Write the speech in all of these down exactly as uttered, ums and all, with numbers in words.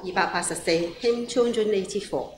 二百八十四，輕唱進你之課。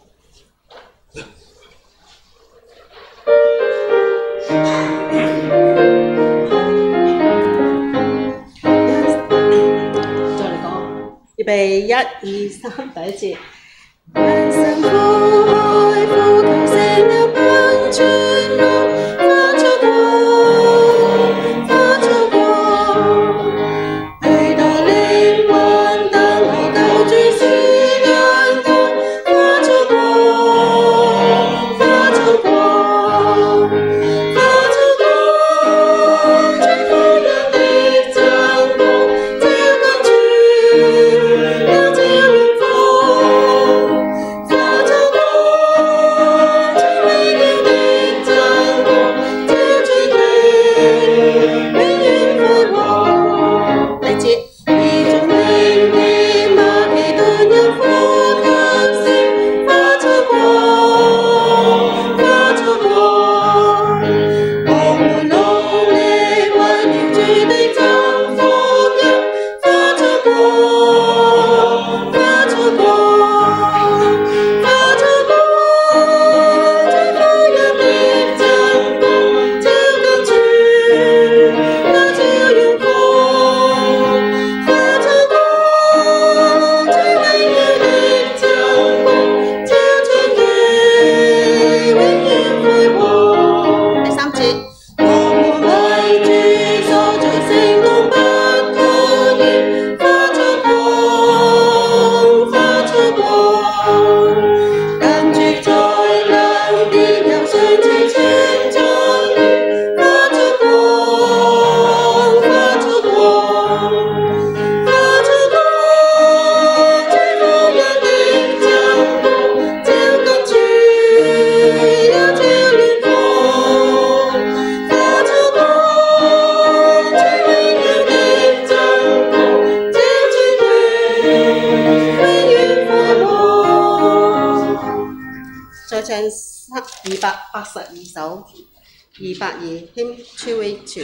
再嚟講，預備一二三，第一節。人生苦海苦求聖靈噴出來，發出光，發出光，許多靈魂等候救主是人間，發出光，發出光，發出光，最輝亮的真光，照近主，亮照遠方。發出光，最榮耀的真光，照進你，永遠復活。第節，以眾靈的馬其頓人呼吸聲，發出光，發出光，我們努力為了主的真福音，發出光，發出光。發出光，最輝亮的真光，照近主，亮照遠方。發出光，最榮耀的真光，照進你，永遠輝煌。第三節，我們為主所造成功不抗議，發出光，發出光。跟住在亮的遊上前前進的，發出光，發出光，發出光，最輝亮的真光，照近主，亮照遠方。發出光，最榮耀的真光，照進你，永遠復活。再唱三二百八十二首，二百二輕超微調。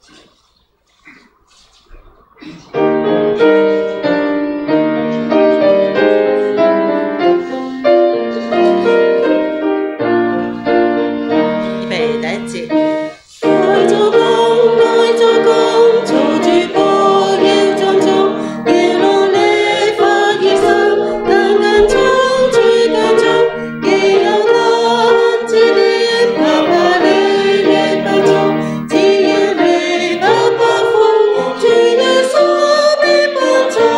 預備第一節。愛做工，愛做工，做主僕要莊重，要努力發熱心，緊緊衝主腳蹤，既有他恩賜的拍拍你亦不足，只要你不不悔，主耶穌必幫助。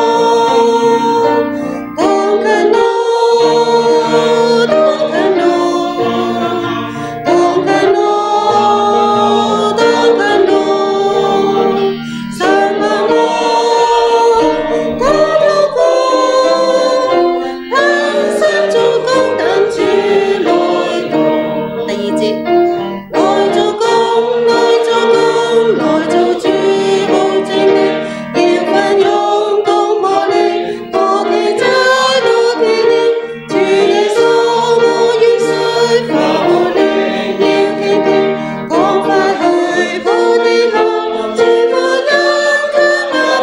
當勤勞，當勤勞，當勤勞，當勤勞，神幫我，他禱告，恆心做工等主來到。第二節，來做工，來做工，來做主好正的，要奮勇攻破你，多奇蹟多奇蹟，主耶穌我願隨發我力，要傾聽，趕快去鋪地後，傳福音給萬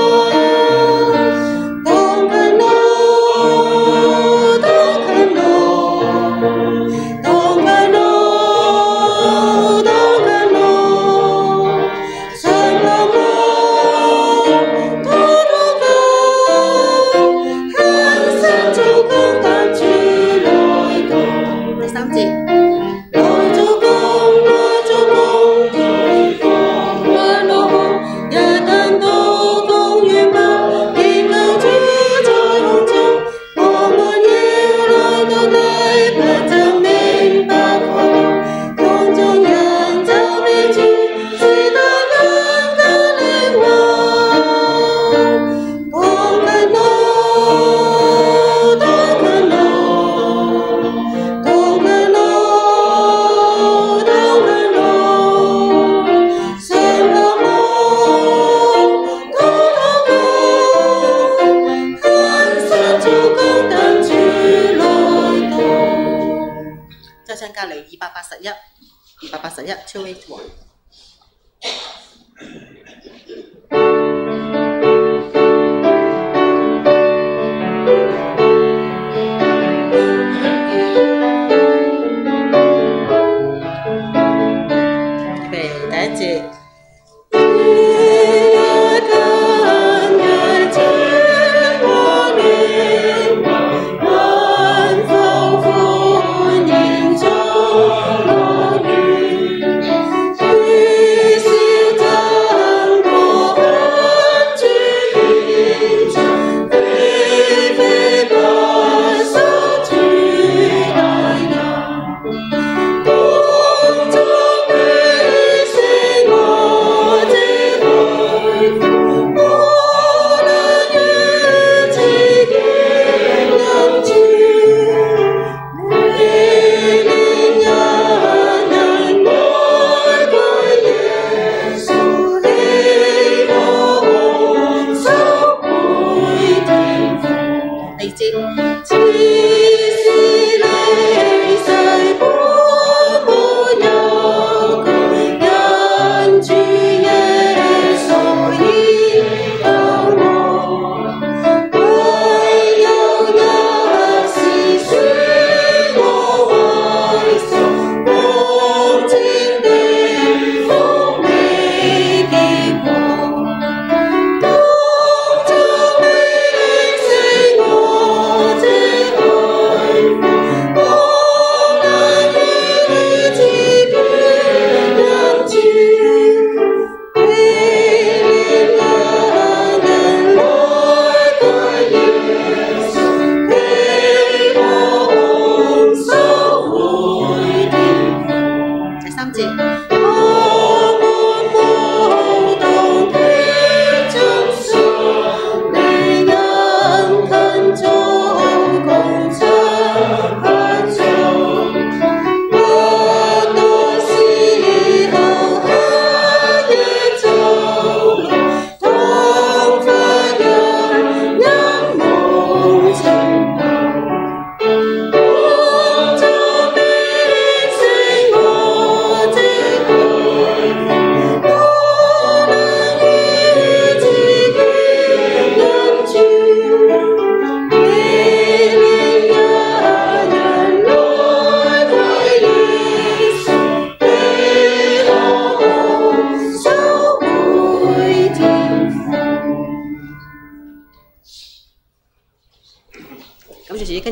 民。當勤勞，當勤勞，當勤勞，當勤勞，神幫我，他禱告，恆心做工等主來到。第三節。來做工，來做工，來工，來勞工，一等到工完畢，見救主在空中，我們要來到底，不就明白快樂，空中人就必主，是大恩的靈魂。當勤勞，當勤勞，當勤勞，當勤勞，神幫我，他禱告，恆心做工等主來到。再唱隔離二百八十一，二百八十一超微調。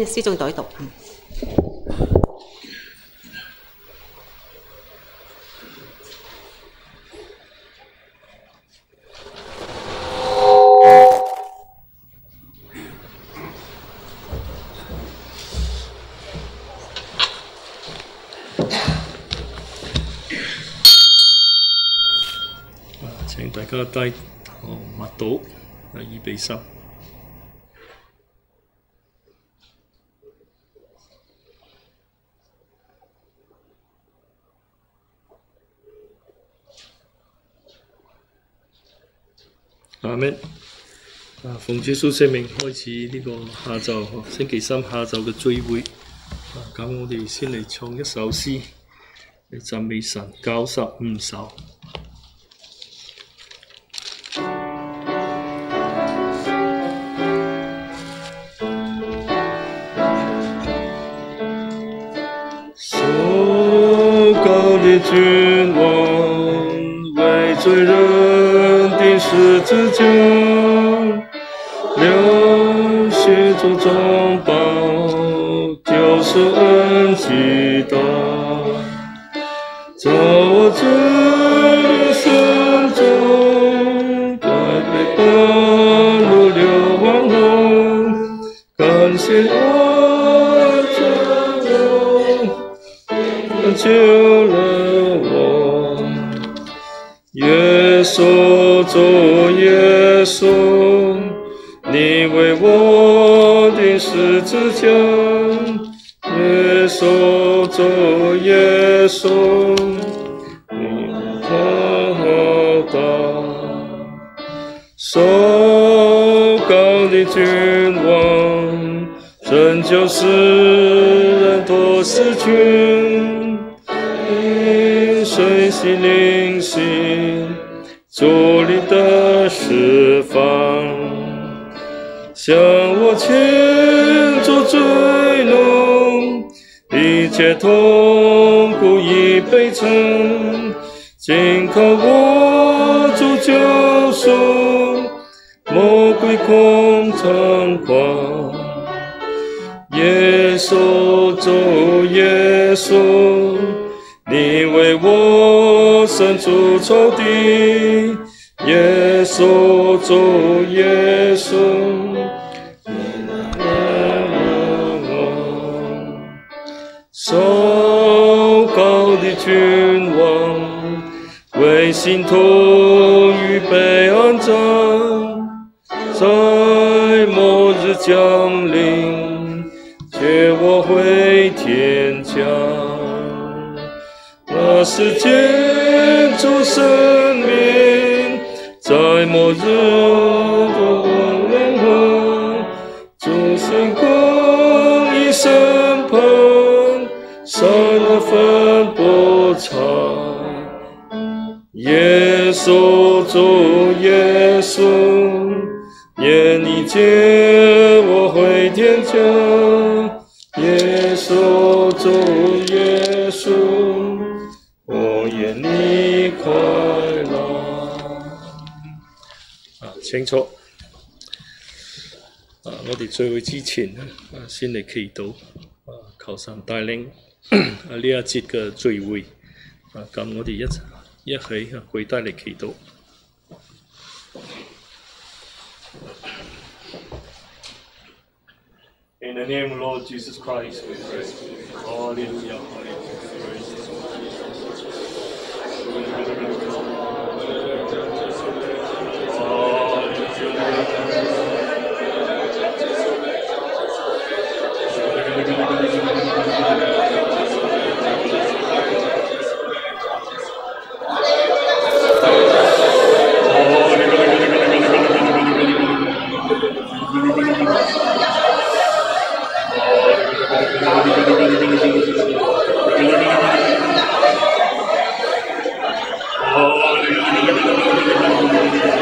司眾代讀。 請大家低頭默禱，預備心。阿們。啊，奉主耶穌聖名開始呢個下晝星期三下晝嘅聚會。啊，咁我哋先嚟唱一首詩嚟讚美神，九十五首。君王为罪人钉十字架，流血做中保，救赎恩极大。在我罪深中，该被半路流亡后，感谢我救我，救了。耶稣，主耶稣，你为我钉十字架。耶稣，主耶稣，你何大？受膏的君王，拯救世人脱死群，因水洗灵洗。主你的释放，向我牵着罪怒，一切痛苦已被承，紧靠我主救赎，魔鬼空猖狂。耶稣，主耶稣，你为我伸出仇敌，耶稣，主耶稣，你爱我。受膏的君王，为信徒预备安葬，在末日降临，接我回天家。那时见主生命，在末日的人后，主行公义审判，杀了分拨场。耶稣，主耶稣，愿你接我回天家。耶稣，主耶稣，我願你快樂。啊，清楚。啊，我哋聚會之前咧，啊，先嚟祈禱。啊，求神帶領啊呢一節嘅聚會。啊，咁我哋一齊一起啊跪低嚟祈禱。In the name of Lord Jesus Christ, we pray. Hallelujah. Hallelujah.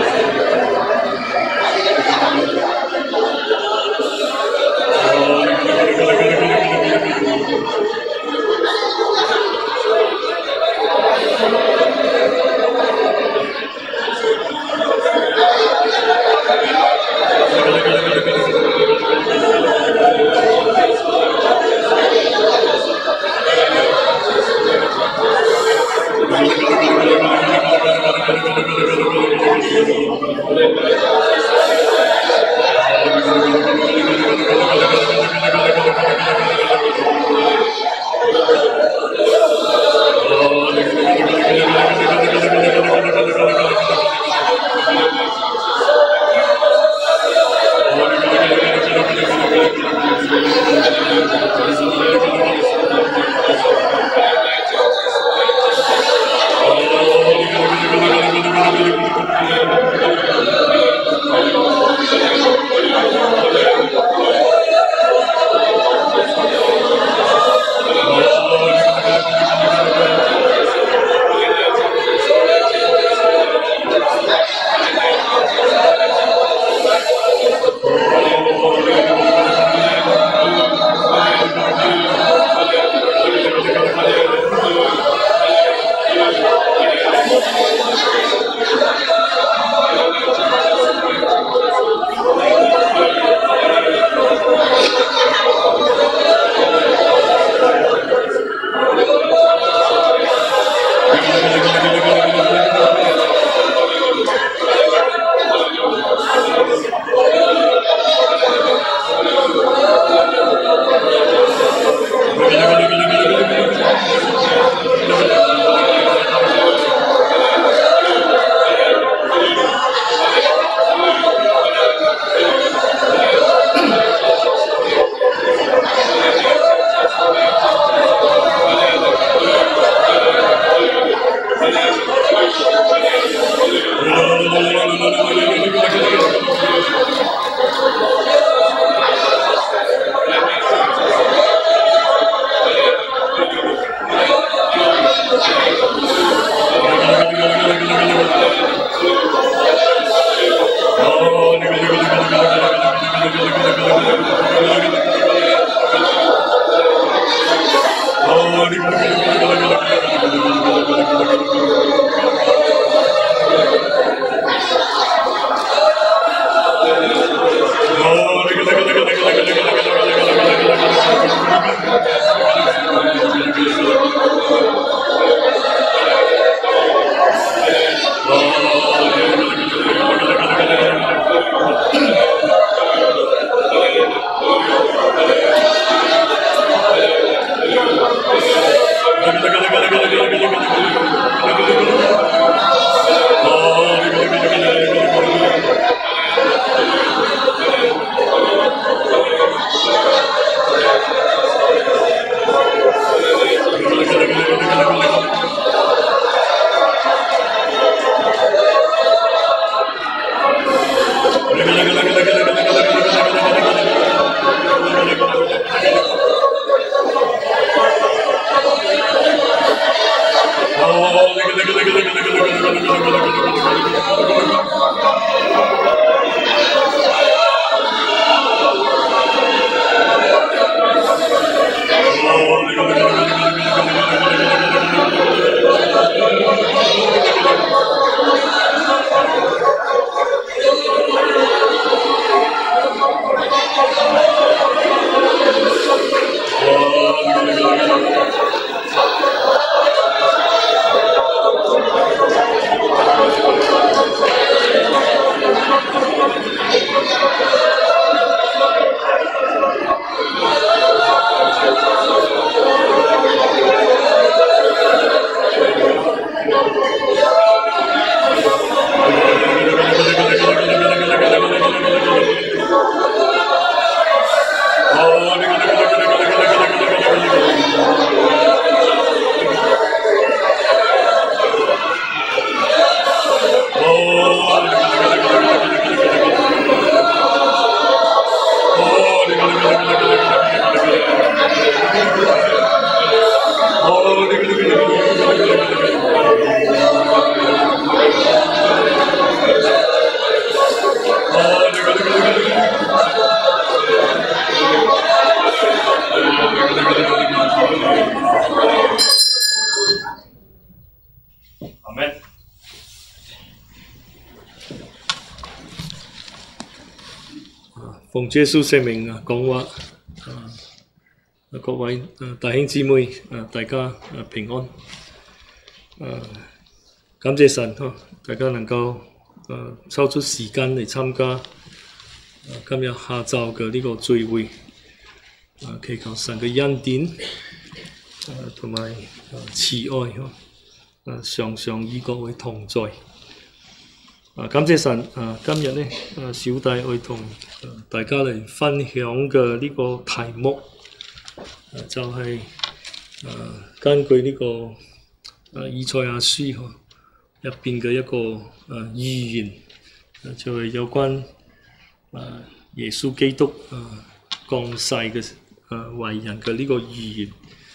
奉耶穌聖名啊講話啊！各位啊弟兄姊妹啊，大家啊平安啊！感謝神呵，大家能夠啊抽出時間嚟參加啊今日下晝嘅呢個聚會啊，祈求神嘅恩典啊同埋啊慈愛呵啊常常與各位同在。啊！感謝神啊！今日呢，啊小弟會同大家嚟分享嘅呢個題目，啊、就係、是、啊根據呢、這個啊以賽亞書呵入邊嘅一個啊預言，啊就係、是、有關啊耶穌基督啊降世嘅啊為人嘅呢個預言。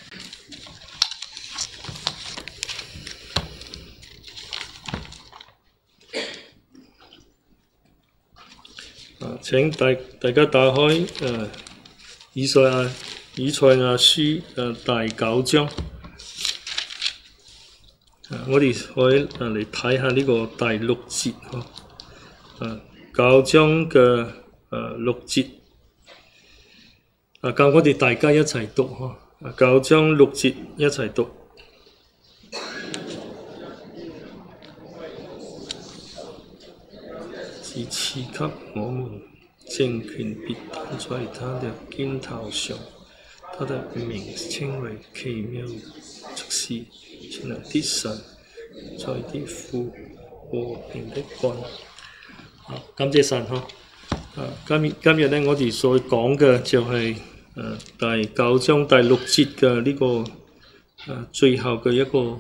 請大大家打開誒、啊、以賽亞以賽亞書誒、啊、第九章，啊、我哋可以嚟睇下呢個第六節呵，啊九章嘅誒六節，啊教我哋大家一齊讀呵，啊九章六節一齊讀。是賜給我們政權必擔在他的肩頭上，他的名稱為奇妙執事，全能的神，在的父，和平的君。啊，感謝神呵！啊，今日今日咧，我哋所講嘅就係、是、誒、啊、第九章第六節嘅呢、這個誒、啊、最後嘅一個誒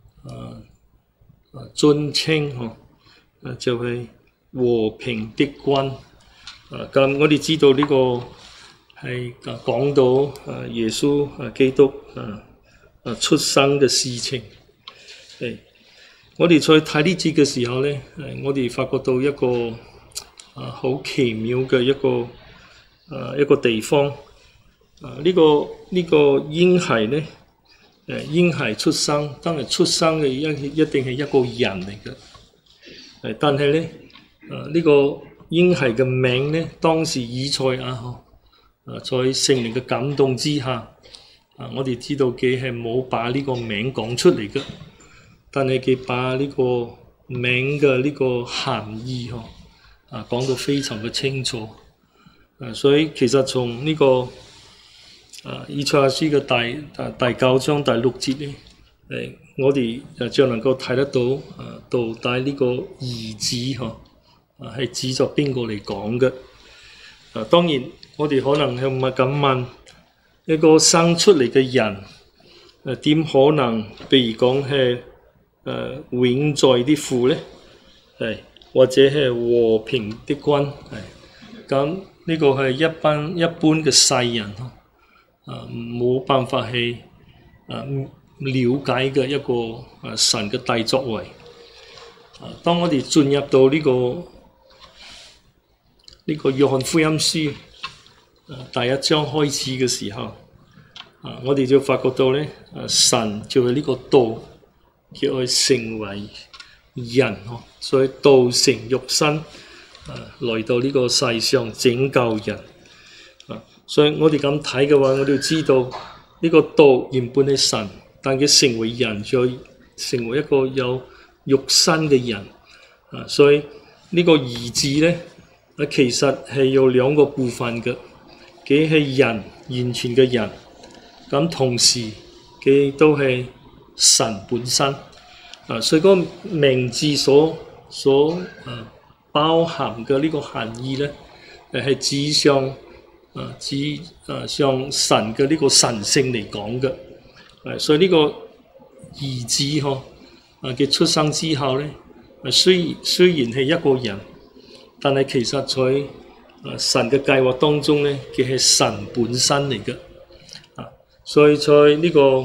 誒尊稱呵，誒、啊、就係、是。和平的君，啊咁我哋知道呢個係講到啊耶穌啊基督啊啊出生嘅事情。誒，我哋再睇呢節嘅時候咧，誒我哋發覺到一個啊好奇妙嘅一個啊一個地方。啊呢個呢個嬰孩咧誒嬰孩出生，當然出生嘅一一定係一個人嚟嘅。誒，但係咧，誒、啊、呢、這個嬰孩嘅名咧，當時以賽亞啊，在聖靈嘅感動之下，啊，我哋知道佢係冇把呢個名講出嚟嘅，但係佢把呢個名嘅呢個含義呵，啊講到非常嘅清楚。啊，所以其實從呢、這個啊以賽亞書嘅第第九章第六節咧，誒我哋誒就能夠睇得到啊，到底呢個兒子呵啊係指咗邊個嚟講嘅？啊，當然我哋可能係唔係咁問一個生出嚟嘅人，誒、啊、點可能譬如講係誒永在啲父咧，係或者係和平的君，係咁。呢個係一般一般嘅世人啊，冇辦法去啊了解嘅一個啊神嘅大作為。啊，當我哋進入到呢、這個呢、這個約翰福音書啊第一章開始嘅時候，啊，我哋就發覺到咧，啊神就係呢個道，叫佢成為人呵，所以道成肉身。啊，來到呢個世上拯救人，啊，所以我哋咁睇嘅話，我哋要知道呢個道原本係神，但佢成為人，再成為一個有肉身嘅人，啊，所以呢個兒子咧，啊其實係有兩個部分嘅，佢係人，完全嘅人，咁同時佢都係神本身，啊，所以嗰個名字所所啊。包含嘅呢個含義咧，誒係指向啊指啊向神嘅呢個神性嚟講嘅，誒所以呢個兒子嗬啊嘅出生之後咧，誒雖雖然係一個人，但係其實在啊神嘅計劃當中咧，佢係神本身嚟嘅，啊所以在呢、這個誒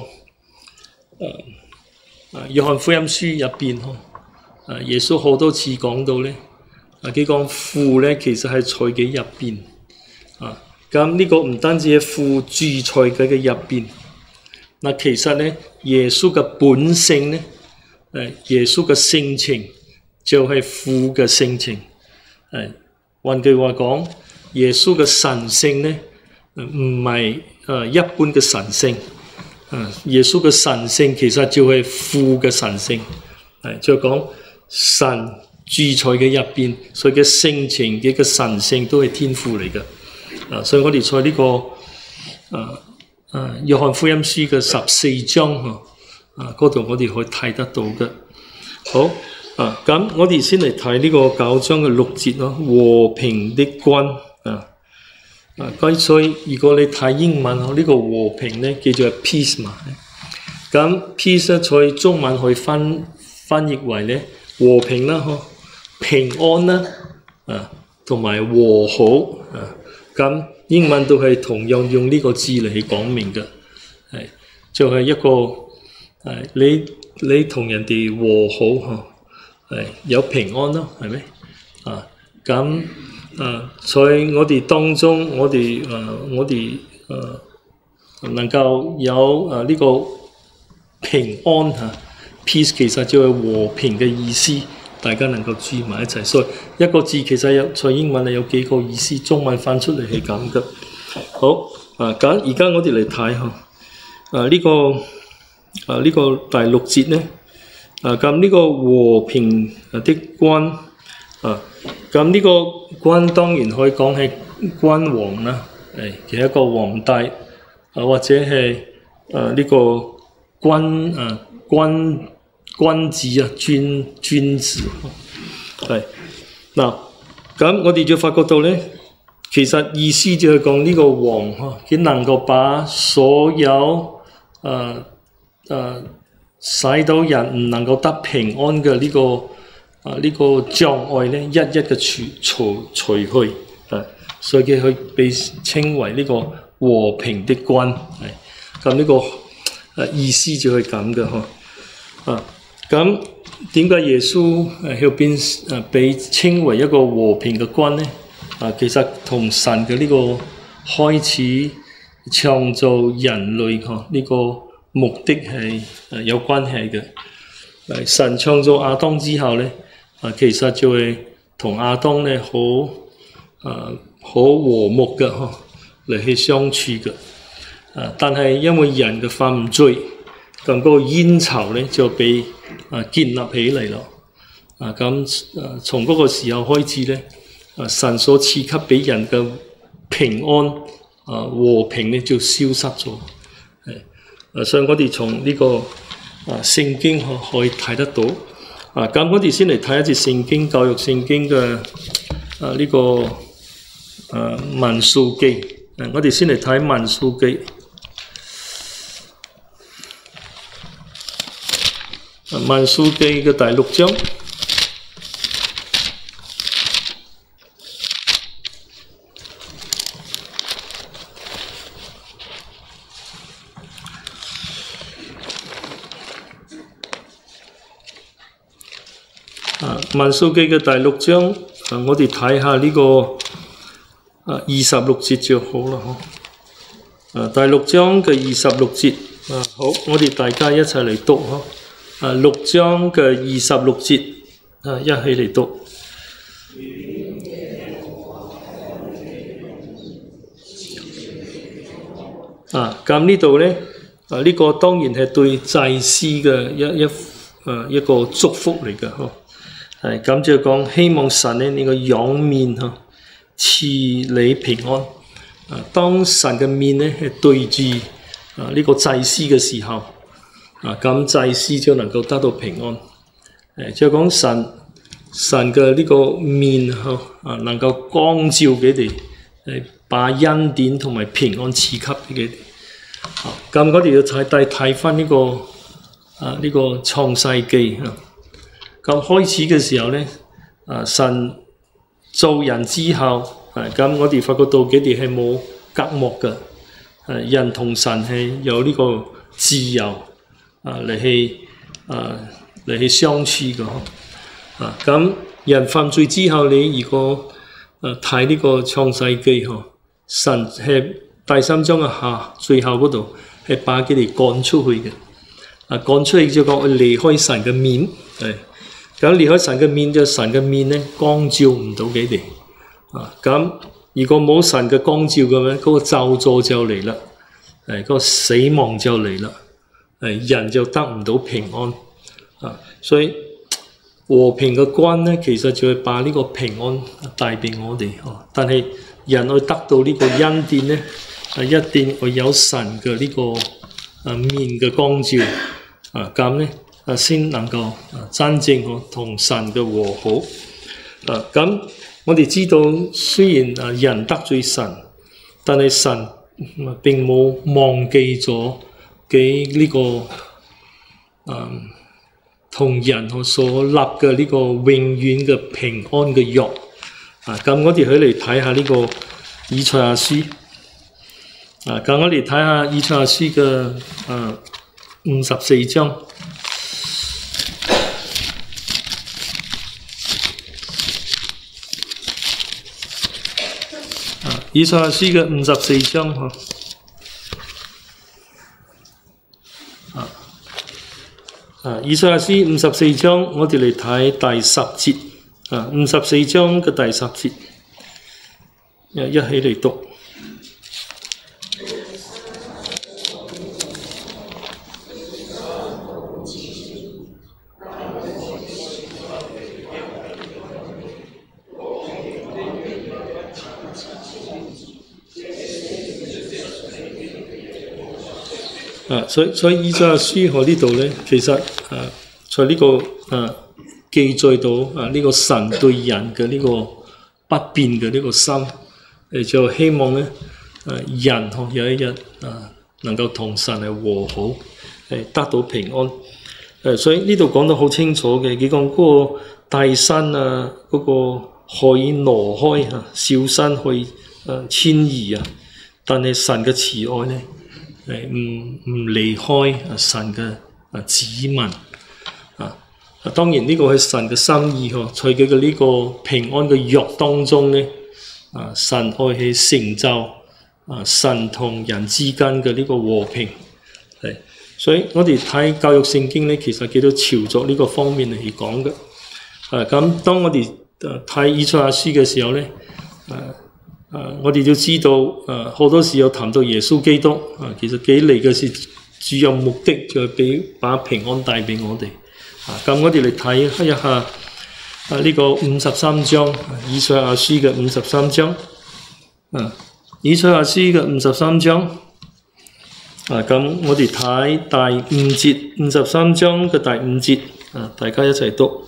啊約翰福音書入邊嗬，啊耶穌好多次講到咧。啊！佢講父咧，其實係在佢入邊啊。咁呢個唔單止係父住在佢嘅入邊，嗱其實咧，耶穌嘅本性咧，誒耶穌嘅性情就係父嘅性情。誒換句話講，耶穌嘅神性咧，唔係誒一般嘅神性。啊，耶穌嘅神性其實就係父嘅神性。係就講神。住在嘅入邊，所以嘅性情嘅嘅神性都係天父嚟嘅。啊，所以我哋在呢、這個啊啊約翰福音書嘅十四章啊嗰度，我哋可以睇得到嘅。好啊，咁我哋先嚟睇呢個九章嘅六節咯，和平的君啊啊，所以如果你睇英文呢、這個和平咧叫做 peace 嘛，咁 peace 咧在中文可以翻翻譯為咧和平啦，嗬。平安啦，啊，同埋和好啊，咁英文都係同樣用呢個字嚟去講明嘅，係就係、是、一個誒，你你同人哋和好嗬，係有平安咯，係咪啊？咁啊，在我哋當中，我哋誒、啊，我哋誒、啊、能夠有誒呢個平安嚇、啊、，peace 其實就係和平嘅意思。大家能夠住埋一齊，所以一個字其實有在英文係有幾個意思，中文翻出嚟係咁嘅。好啊，咁而家我哋嚟睇下啊呢、這個啊呢、這個第六節咧啊，咁呢個和平的君啊，咁呢個君當然可以講係君王啦，誒其實一個皇帝啊，或者係啊呢、這個君啊君。君子啊，君君子，係嗱，咁我哋就發覺到咧，其實意思就係講呢個王呵，佢能夠把所有誒誒、呃呃、使到人唔能夠得平安嘅呢、這個啊呢、這個障礙咧，一一嘅除除除去，係，所以佢去被稱為呢個和平的君，係，咁呢個誒意思就係咁嘅呵，啊。咁點解耶穌誒要變誒被稱為一個和平嘅君咧？啊，其實同神嘅呢個開始創造人類嗬呢個目的係誒有關係嘅。誒神創造亞當之後咧，啊其實就係同亞當咧好誒好和睦嘅呵，嚟去相處嘅。啊，但係因為人嘅犯罪，咁嗰個冤仇咧就被啊建立起嚟咯。啊咁啊從嗰個時候開始咧，啊神所賜給俾人嘅平安啊和平咧就消失咗。誒，所以我哋從呢個啊聖經可可以睇得到。啊，咁我哋先嚟睇一節聖經，教育聖經嘅啊呢、這個啊民數記。誒，我哋先嚟睇民數記。啊，民數記嘅第六章。啊，民數記嘅第六章，啊，我哋睇下呢個啊二十六節就好啦，嗬。啊，第六章嘅二十六節，啊好，我哋大家一齊嚟讀嗬。啊，六章嘅二十六節，啊一起嚟讀。啊，咁呢度咧，啊呢、這個當然係對祭司嘅一一啊一個祝福嚟嘅，嗬。係咁就講，希望神咧呢個仰面嗬賜你平安。啊，當神嘅面咧係對住啊呢個祭司嘅時候，啊咁祭司就能夠得到平安。誒就講神神嘅呢個面嗬啊能夠光照佢哋，誒把恩典同埋平安賜給俾佢哋。好，咁我哋要睇睇睇翻呢個啊呢個創世記啊。咁開始嘅時候咧，啊神造人之後，係咁我哋發覺到佢哋係冇隔膜嘅，誒人同神係有呢個自由啊嚟去啊嚟去相處嘅，啊咁人犯罪之後，你如果誒睇呢個創世記嗬，神係第三章嘅下最後嗰度係把佢哋趕出去嘅，啊趕出去就講離開神嘅面，係。咁離開神嘅面，就神嘅面咧光照唔到佢哋，啊咁如果冇神嘅光照嘅話，嗰、那個咒詛就嚟啦，誒、那個死亡就嚟啦，誒人就得唔到平安，啊所以和平嘅關咧，其實就係把呢個平安帶俾我哋，哦，但係人去得到呢個恩典咧，係一定會有神嘅呢個啊面嘅光照，啊咁咧。啊，先能夠啊真正同神嘅和好。啊，咁我哋知道，雖然啊人得罪神，但係神並冇忘記咗佢呢個啊同人所立嘅呢個永遠嘅平安嘅約。啊，咁我哋去嚟睇下呢個以賽亞書。啊，咁我哋睇下以賽亞書嘅啊五十四章。以賽亞書嘅五十四章嗬，啊啊！以賽亞書五十四章，我哋嚟睇第十節啊，五十四章嘅第十節，一一起嚟讀。啊，所以所以以賽亞書喺呢度咧，其實啊，在呢個啊記載到啊呢個神對人嘅呢個不變嘅呢個心，誒就希望咧，啊人可有一日啊能夠同神係和好，誒得到平安。誒所以呢度講得好清楚嘅，佢講嗰個大山啊，嗰個可以挪開啊，小山可以誒遷移啊，但係神嘅慈愛咧。誒唔唔離開神嘅啊子民啊，當然呢個係神嘅心意嗬，在佢嘅呢個平安嘅約當中咧，啊神愛去成就啊神同人之間嘅呢個和平， 係，所以我哋睇教育聖經咧，其實幾多朝作呢個方面嚟講嘅。啊，咁當我哋睇以賽亞書嘅時候咧，誒、啊、誒、啊，我哋要知道誒好、啊、多時有談到耶穌基督啊，其實幾嚟嘅是主要目的就係俾把平安帶俾我哋。啊，咁我哋嚟睇一下啊呢、這個五十三章以賽亞書嘅五十三章。啊，以賽亞書嘅五十三章，啊，咁我哋睇第五節，五十三章嘅第五節，啊，大家一齊讀。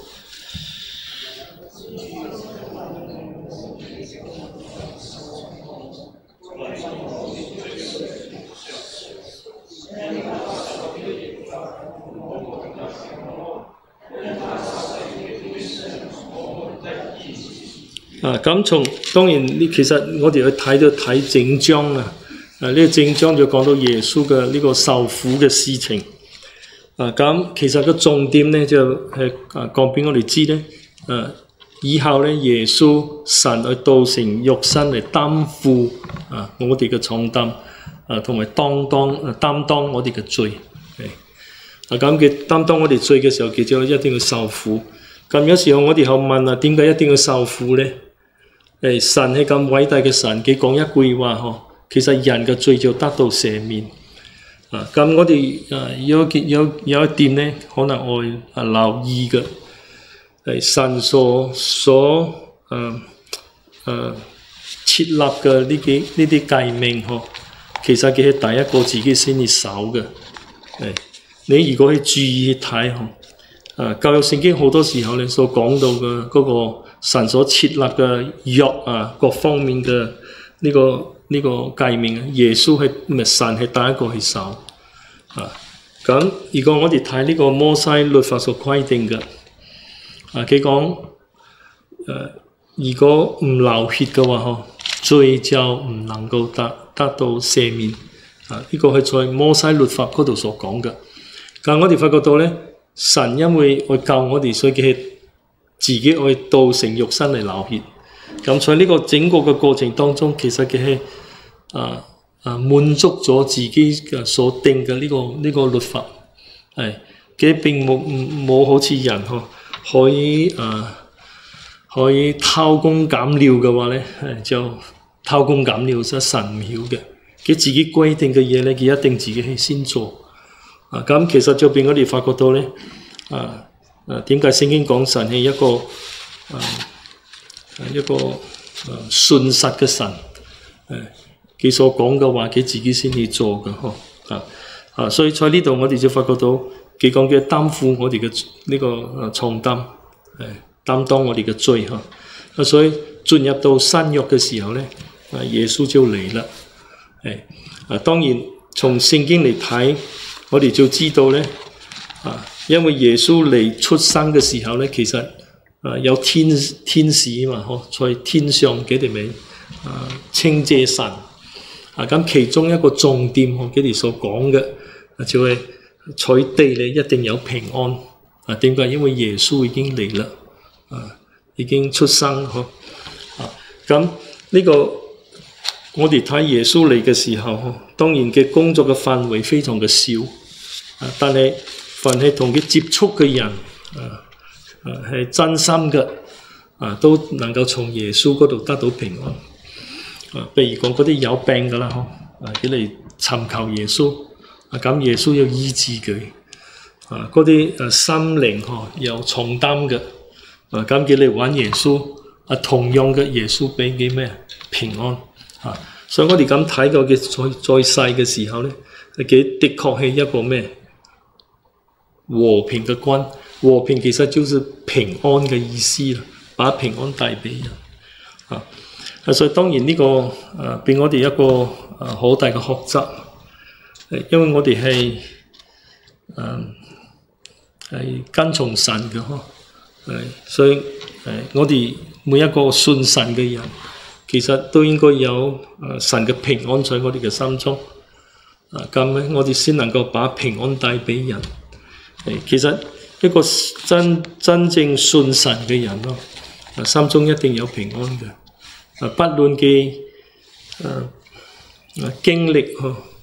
啊，咁從當然呢，其實我哋去睇到睇整章啊，啊呢、這個整章就講到耶穌嘅呢個受苦嘅事情。啊，咁其實個重點咧就係啊講俾我哋知咧，啊以後咧耶穌神去道成肉身嚟擔負啊我哋嘅重擔，啊同埋當當啊擔當我哋嘅罪。啊咁佢擔當我哋罪嘅時候，佢就一定要受苦。咁有時候我哋後問啊，點解一定要受苦咧？誒，神係咁偉大嘅神，佢講一句話嗬，其實人嘅罪就得到赦免。啊，咁我哋誒有有有一點咧，可能我啊留意嘅，係神所所誒誒設立嘅呢幾呢啲誡命嗬，其實佢係第一個自己先至守嘅。係你如果去注意睇嗬。啊，教育聖經好多時候咧所講到嘅嗰個神所設立嘅約啊，各方面嘅呢、這個呢、這個誡命啊，耶穌係唔係神係第一個去守啊。咁如果我哋睇呢個摩西律法所規定嘅啊，佢講誒，如果唔流血嘅話，嗬，罪就唔能夠得得到赦免啊。呢、這個係在摩西律法嗰度所講嘅。但我哋發覺到咧。神因為愛救我哋，所以佢係自己愛道成肉身嚟流血。咁在呢個整個嘅過程當中，其實佢係啊啊滿足咗自己嘅所定嘅呢個呢、這個律法。係佢並冇冇好似人嗬可以啊可以偷工減料嘅話咧，就偷工減料，即係神唔曉嘅。佢自己規定嘅嘢咧，佢一定自己去先做。啊，咁其實就俾我哋發覺到咧，啊啊點解聖經講神係一個啊一個啊信實嘅神？誒，佢所講嘅話，佢自己先至做嘅，嗬啊啊！所以在呢度我哋就發覺到，佢講嘅擔負我哋嘅呢個啊重擔，誒擔當我哋嘅罪，嗬啊！所以進入到新約嘅時候咧，啊耶穌就嚟啦，誒啊當然從聖經嚟睇。我哋就知道咧，啊，因為耶穌嚟出生嘅時候咧，其實啊有天天使嘛，嗬，在天上佢哋咪啊稱謝神，啊咁其中一個重點，我佢哋所講嘅，就係在地裏一定有平安。啊，點解？因為耶穌已經嚟啦，啊，已經出生，嗬，啊，咁呢個我哋睇耶穌嚟嘅時候，嗬，當然嘅工作嘅範圍非常嘅少。啊！但係凡係同佢接觸嘅人，啊啊係真心嘅，啊都能夠從耶穌嗰度得到平安。啊，譬如講嗰啲有病嘅啦，嗬，啊佢嚟尋求耶穌，啊咁耶穌要醫治佢。啊，嗰啲誒心靈嗬有重擔嘅，啊咁佢嚟揾耶穌，啊同樣嘅耶穌俾佢咩平安。啊，所以我哋咁睇過佢再再細嘅時候咧，佢的確係一個咩？和平嘅君，和平其實就是平安嘅意思啦，把平安帶俾人。啊，所以當然呢、這個誒俾、呃、我哋一個誒好、呃、大嘅學習，因為我哋係誒係跟從神嘅嗬，誒所以誒、呃、我哋每一個信神嘅人，其實都應該有誒、呃、神嘅平安在我哋嘅心中。啊，咁咧我哋先能夠把平安帶俾人。其實一個真真正信神嘅人咯，啊心中一定有平安嘅，啊不論嘅誒誒經歷嗬，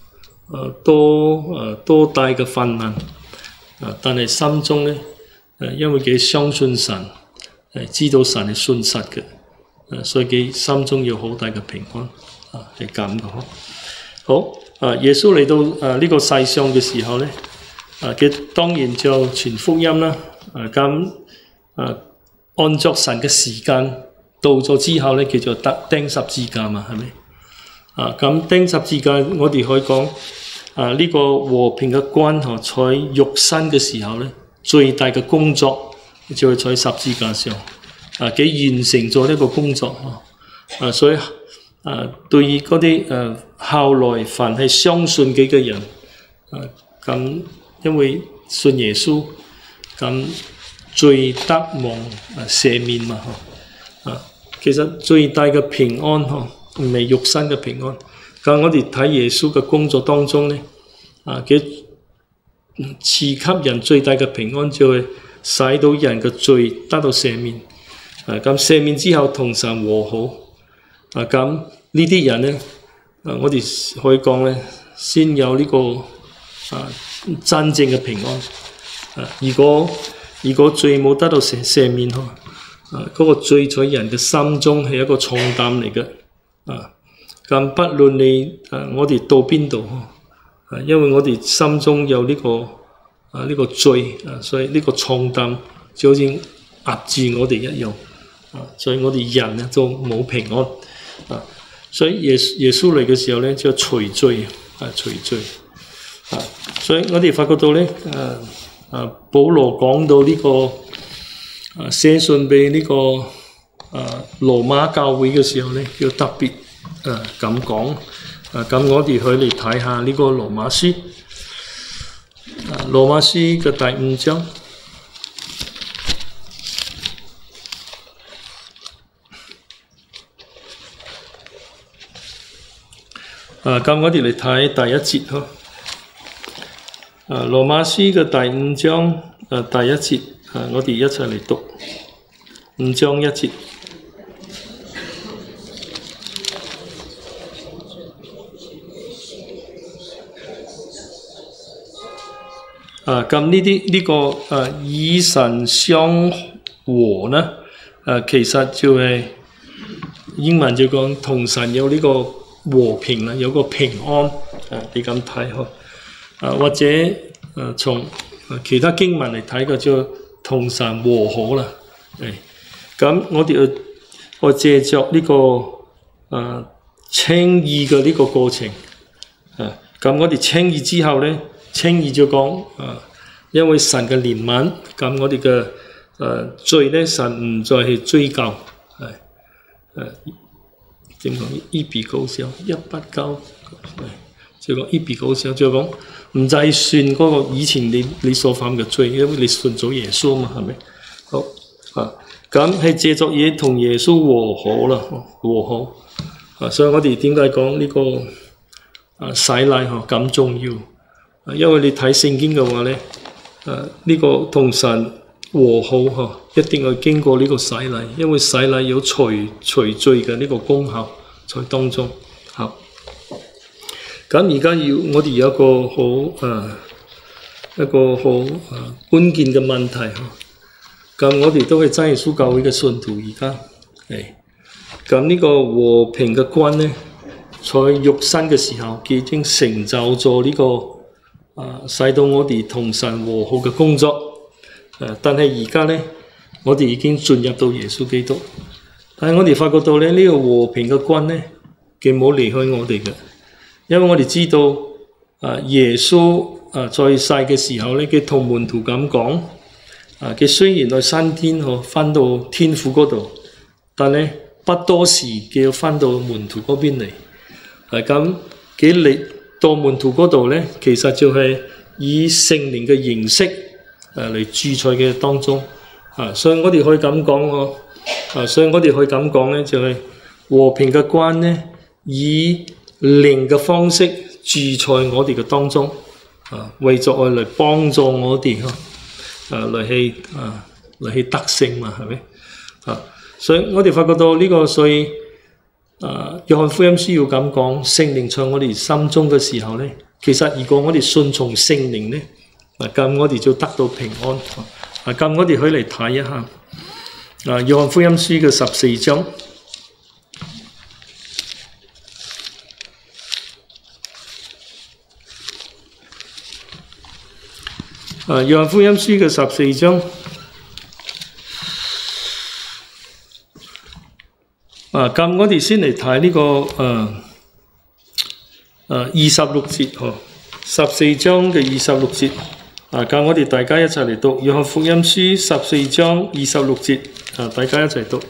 誒多誒多大嘅困難啊，但係心中咧誒，因為佢相信神，誒知道神係信實嘅，誒所以佢心中有好大嘅平安啊，係咁嘅。好啊，耶穌嚟到誒呢個世上嘅時候咧，啊佢當然就傳福音啦，啊咁啊按照神嘅時間到咗之後咧，叫做得釘十字架嘛，係咪？啊咁釘十字架，我哋可以講啊呢個和平嘅關係在肉身嘅時候咧，最大嘅工作就係在十字架上，啊佢完成咗呢個工作啊，所以啊對於嗰啲誒後來凡係相信佢嘅人，啊咁因為信耶穌，咁罪得蒙啊赦免嘛，啊其實最大嘅平安呵，唔係肉身嘅平安。咁我哋睇耶穌嘅工作當中咧，啊佢賜給人最大嘅平安就係使到人嘅罪得到赦免，啊咁赦免之後同神和好，啊咁呢啲人咧，啊我哋可以講咧，先有呢、這個啊真正嘅平安。啊如果如果罪冇得到赦赦免呵，啊嗰、那個罪在人嘅心中係一個重擔嚟嘅，啊咁不論你啊我哋到邊度呵。啊，因為我哋心中有呢、這個啊呢、這個罪啊，所以呢個重擔就好似壓住我哋一樣啊，所以我哋人咧都冇平安啊。所以耶耶穌嚟嘅時候咧，就除罪啊，除罪啊。所以我哋發覺到咧，啊啊，保羅講到呢、這個啊寫信俾呢、這個啊羅馬教會嘅時候咧，要特別啊咁講。啊，咁我哋去嚟睇下呢個羅馬書，啊，羅馬書嘅第五章，啊，咁我哋嚟睇第一節呵，啊，羅馬書嘅第五章，啊，第一節，啊，我哋一齊嚟讀五章一節。啊，咁呢啲呢個誒、啊、以神相和呢？誒、啊、其實就係、是、英文就講同神有呢個和平啦，有個平安。誒、啊、你咁睇呵？啊或者誒、啊、從其他經文嚟睇嘅就同神和好啦。誒咁我哋要我借着呢、這個誒稱義嘅呢個過程。啊咁我哋稱義之後咧。稱義就講啊，因為神嘅憐憫，咁我哋嘅誒罪咧，神唔再去追究，係誒點講？一筆勾銷，一筆勾，就講一筆勾銷，就講唔再算嗰個以前你你所犯嘅罪，因為你信咗耶穌嘛，係咪？好啊，咁係借作嘢同耶穌和好啦，和好啊，所以我哋點解講呢個啊洗禮嗬咁重要？因為你睇聖經嘅話咧，誒、啊、呢、這個同神和好嗬、啊，一定要經過呢個洗禮，因為洗禮有除除罪嘅呢個功效在當中。好，咁而家要我哋有一個好誒、啊、一個好誒、啊、關鍵嘅問題嗬。咁、啊、我哋都係真耶穌教會嘅信徒，而家係咁呢個和平嘅關咧，在肉身嘅時候，佢已經成就咗呢、這個。啊，使到我哋同神和好嘅工作，誒、啊，但係而家咧，我哋已經進入到耶穌基督，但係我哋發覺到咧，呢、這個和平嘅關咧，佢冇離開我哋嘅，因為我哋知道，啊，耶穌啊在世嘅時候咧，佢同門徒咁講，啊，佢雖然喺升天嗬，翻到天父嗰度，但咧不多時佢要翻到門徒嗰邊嚟，係咁佢嚟。到門徒嗰度咧，其實就係以聖靈嘅形式誒嚟住在嘅當中，啊，所以我哋可以咁講喎，啊，所以我哋可以咁講咧，就係、是、和平嘅關咧，以靈嘅方式住在我哋嘅當中，啊，為咗愛嚟幫助我哋呵，啊，嚟去啊嚟去得勝嘛，係咪？啊，所以我哋發覺到呢、這個，所以。啊，約翰福音書要咁講，聖靈在我哋心中嘅時候咧， 其實如果我哋順從聖靈咧，啊咁我哋就得到平安。啊咁我哋可以嚟睇一下啊約翰福音書嘅十四章。啊約翰福音書嘅十四章。啊咁我哋先嚟睇呢個誒誒二十六節嗬，十四章嘅二十六節。啊咁我哋大家一齊嚟讀約翰福音書十四章二十六節。啊大家一齊讀。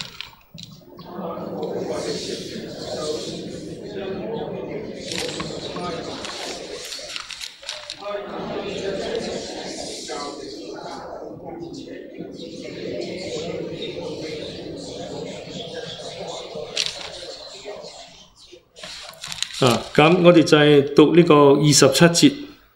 啊，咁我哋就係讀呢個二十七節。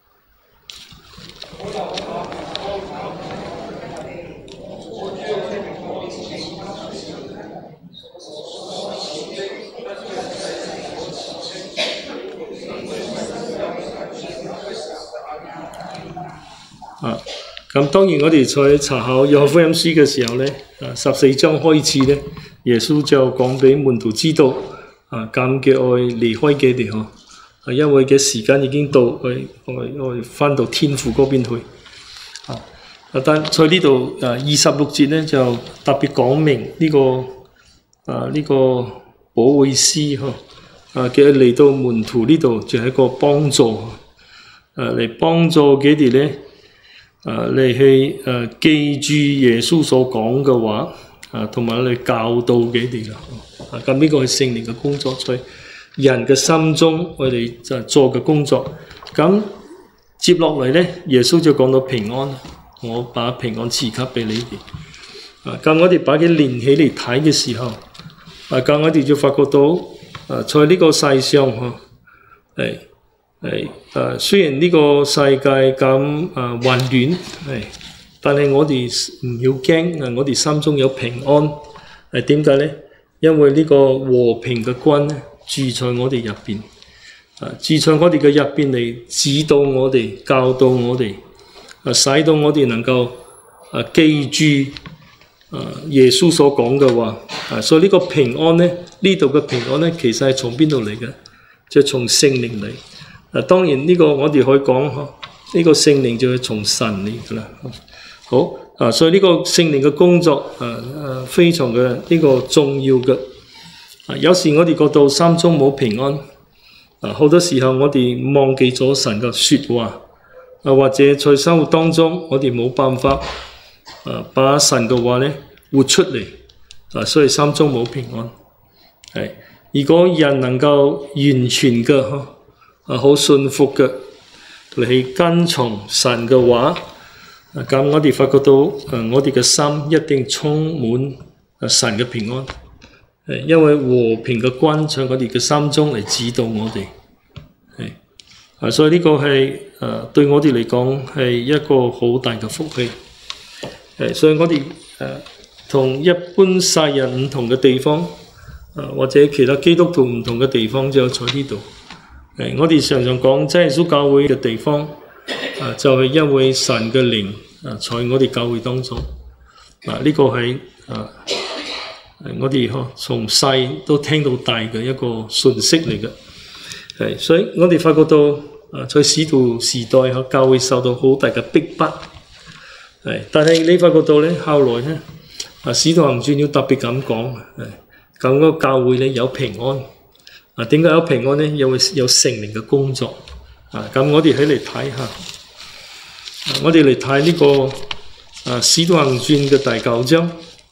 啊，咁當然我哋在查考約翰福音書嘅時候咧，啊十四章開始咧，耶穌就講俾門徒知道。啊，咁嘅愛離開佢哋嗬，啊，因為嘅時間已經到，我我我翻到天父嗰邊去。啊，但在呢度啊，二十六節咧就特別講明呢、這個啊呢、這個保惠師嗬，啊嘅嚟到門徒呢度就係一個幫助，啊嚟幫助佢哋咧，啊嚟去誒記住耶穌所講嘅話。啊，同埋嚟教導佢哋啦。啊，咁呢個係聖靈嘅工作，在人嘅心中，我哋就做嘅工作。咁接落嚟咧，耶穌就講到平安，我把平安賜給俾你哋。啊，咁我哋把佢連起嚟睇嘅時候，啊，咁我哋就發覺到，啊，在呢個世上，嗬，係係啊，雖然呢個世界咁啊混亂，係。但係我哋唔要驚，啊！我哋心中有平安，係點解咧？因為呢個和平嘅君咧住在我哋入邊，啊，住在我哋嘅入邊嚟指導我哋、教導我哋，啊，使到我哋能夠啊記住啊耶穌所講嘅話，啊，所以呢個平安咧，呢度嘅平安咧，其實係從邊度嚟嘅？就係從聖靈嚟。啊，當然呢個我哋可以講嗬，呢個聖靈就係從神嚟㗎啦。好啊，所以呢個聖靈嘅工作，啊啊非常嘅呢個重要嘅。啊，有時我哋覺得心中冇平安，啊好多時候我哋忘記咗神嘅説話，啊或者在生活當中我哋冇辦法，啊把神嘅話咧活出嚟，啊所以心中冇平安。係，如果人能夠完全嘅，啊好信服嘅嚟跟從神嘅話。咁我哋發覺到，誒我哋嘅心一定充滿神嘅平安，誒因為和平嘅君在我哋嘅心中嚟指導我哋，係啊，所以呢個係誒對我哋嚟講係一個好大嘅福氣，誒所以我哋誒同一般世人唔同嘅地方，誒或者其他基督徒唔同嘅地方就喺呢度，誒我哋常常講真耶穌教會嘅地方。啊，就係、是、因為神嘅靈啊，在我哋教會當中，啊呢、這個係啊，我哋嗬從細都聽到大嘅一個訊息嚟嘅，係，所以我哋發覺到啊，在使徒時代嗬，教會受到好大嘅逼迫，係，但係你發覺到咧，後來咧啊，使徒行傳要特別咁講，係，咁個教會咧有平安，啊點解有平安咧？因為有聖靈嘅工作。啊，咁我哋起嚟睇下，我哋嚟睇呢個啊《使徒行傳》嘅第九章。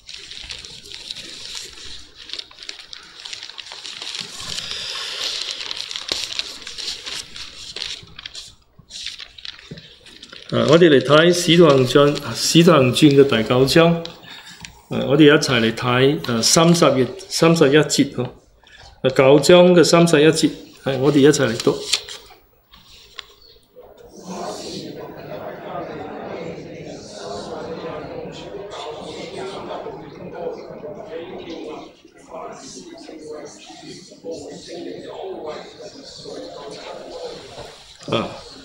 啊，我哋嚟睇《使徒行傳》《使徒行傳》嘅第九章。啊，我哋一齊嚟睇啊三十頁三十一節嗬。啊，九章嘅三十一節，係我哋一齊嚟讀。 啊。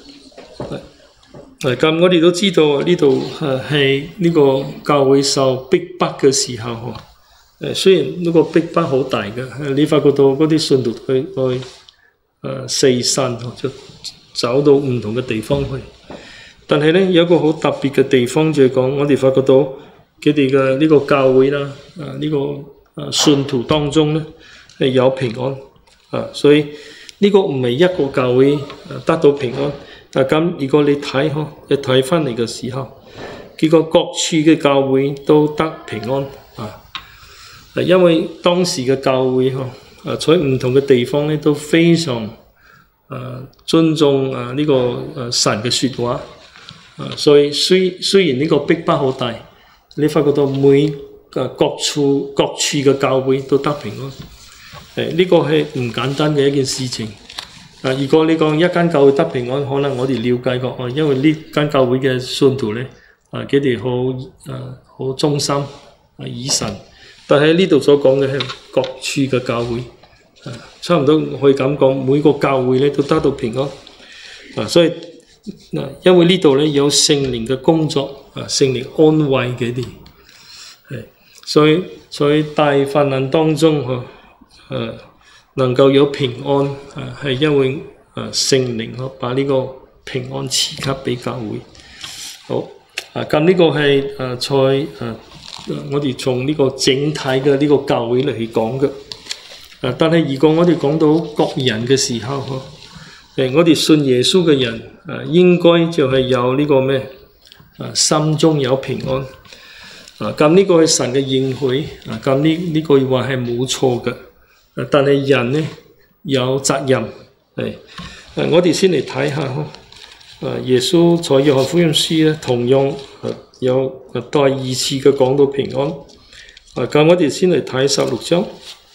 誒咁我哋都知道呢度誒係呢個教會受逼迫嘅時候嗬。誒雖然呢個逼迫好大嘅，你發覺到嗰啲信徒去去誒四散就走到唔同嘅地方去，但係咧有一個好特別嘅地方就係講，我哋發覺到佢哋嘅呢個教會啦，啊呢個啊信徒當中咧係有平安啊，所以呢個唔係一個教會得到平安。但咁如果你睇嗬，你睇翻嚟嘅時候，結果各處嘅教會都得平安啊！因為當時嘅教會嗬，啊喺唔同嘅地方咧都非常啊尊重啊呢個啊神嘅説話啊，所以雖雖然呢個逼迫好大，你發覺到每啊各處各處嘅教會都得平安。誒呢個係唔簡單嘅一件事情。啊！如果你講一間教會得平安，可能我哋了解過哦，因為呢間教會嘅信徒咧，啊佢哋好啊好忠心啊以神，但係呢度所講嘅係各處嘅教會，啊差唔多可以咁講，每個教會咧都得到平安，啊所以嗱，因為呢度咧有聖靈嘅工作，啊聖靈安慰佢哋，係所以所以大患難當中嗬，誒。能夠有平安，啊，係因為啊聖靈嗬把呢個平安賜給俾教會。好，啊咁呢個係啊在啊我哋從呢個整體嘅呢個教會嚟去講嘅。啊，但係如果我哋講到各人嘅時候，嗬，誒我哋信耶穌嘅人，啊應該就係有呢個咩？啊心中有平安。啊咁呢個係神嘅應許，啊咁呢呢句話係冇錯嘅。但係人呢有責任，係誒我哋先嚟睇下誒耶穌在約翰福音書咧，同樣有第二次嘅講到平安。啊，咁我哋先嚟睇十六章，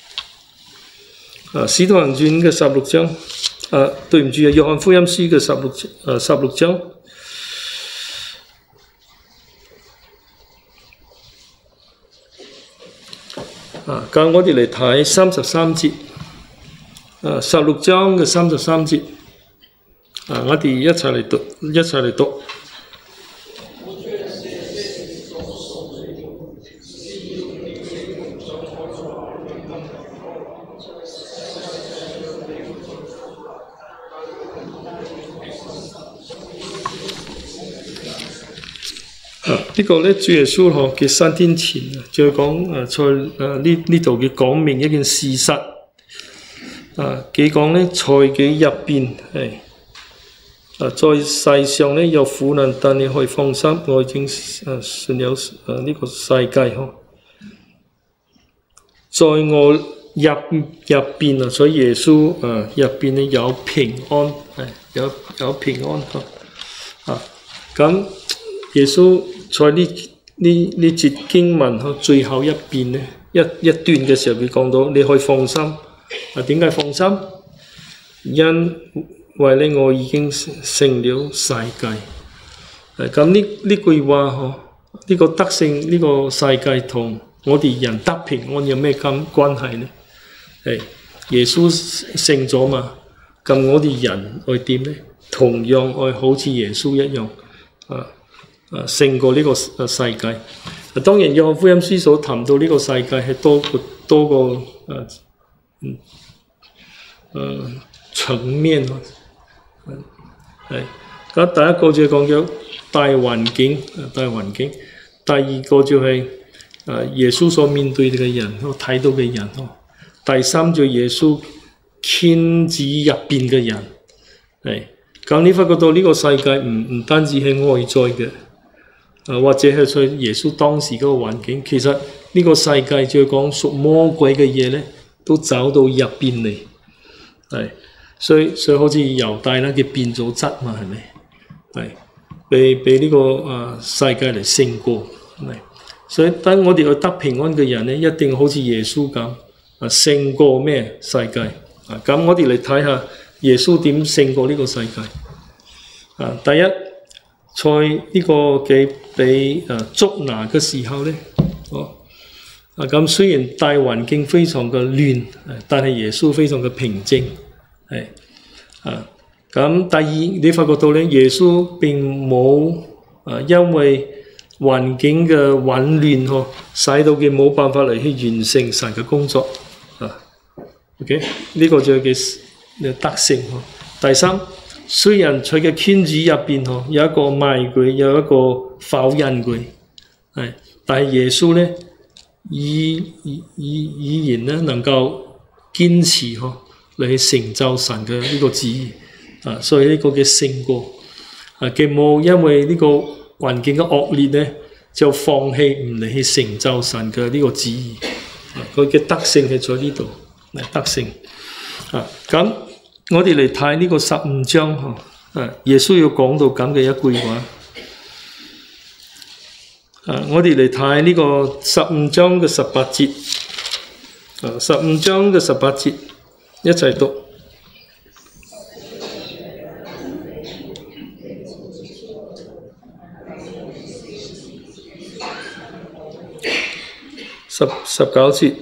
啊《使徒行傳》嘅十六章，啊對唔住啊，約翰福音書嘅十六誒十六章。啊，咁我哋嚟睇三十三節，啊十六章嘅三十三節，啊我哋一齊嚟讀，一齊嚟讀。啊！這個呢個咧，主耶穌嗬嘅三天前啊，再講誒，在誒呢呢度嘅講明一件事實啊，佢講咧，在佢入邊係啊，在世上咧有苦難，但你可以放心，我已經誒信有誒呢個世界嗬，在我入入邊啊，所以耶穌誒入邊咧有平安係有有平安嗬啊咁。耶穌在呢呢呢節經文喺最後一邊咧一一段嘅時候，佢講到你可以放心。啊，點解放心？因為咧我已經勝了世界。誒咁呢呢句話嗬，呢個得勝呢個世界同我哋人得平安有咩咁關係咧？係耶穌勝咗嘛？咁我哋人愛點咧？同樣愛好似耶穌一樣啊！啊，勝過呢個啊世界。啊，當然約翰福音書所談到呢個世界係多個多個誒嗯誒層面咯。係，咁第一個就係講咗大環境，大環境。第二個就係誒耶穌所面對嘅人，我睇到嘅人咯。第三就係耶穌圈子入邊嘅人。係，咁你發覺到呢個世界唔唔單止係外在嘅。啊，或者係在耶穌當時嗰個環境，其實呢個世界就係講屬魔鬼嘅嘢咧，都走到入邊嚟，係，所以所以好似猶大啦，佢變咗質嘛，係咪？係，被被呢個啊世界嚟勝過，係，所以等我哋去得平安嘅人咧，一定好似耶穌咁啊勝過咩世界啊？咁我哋嚟睇下耶穌點勝過呢個世界啊？第一。在呢個嘅被誒捉拿嘅時候咧，哦，啊咁雖然大環境非常嘅亂，但係耶穌非常嘅平靜，係啊咁第二，你發覺到咧，耶穌並冇啊，因為環境嘅混亂嗬，使到佢冇辦法嚟去完成神嘅工作啊。OK， 呢個就係佢德性嗬。第三，雖然佢嘅圈子入邊嗬有一個賣佢，有一個否認佢，係，但係耶穌咧依依依依然咧能夠堅持嗬嚟去成就神嘅呢個旨意。啊，所以呢個嘅勝過，啊，佢冇因為呢個環境嘅惡劣咧，就放棄唔嚟去成就神嘅呢個旨意。啊，佢嘅德性係在呢度，係德性。啊，咁我哋嚟睇呢個十五章嗬，啊，耶穌要講到咁嘅一句話。啊，我哋嚟睇呢個十五章嘅十八節。啊，十五章嘅十八節，一齊讀。十十九節，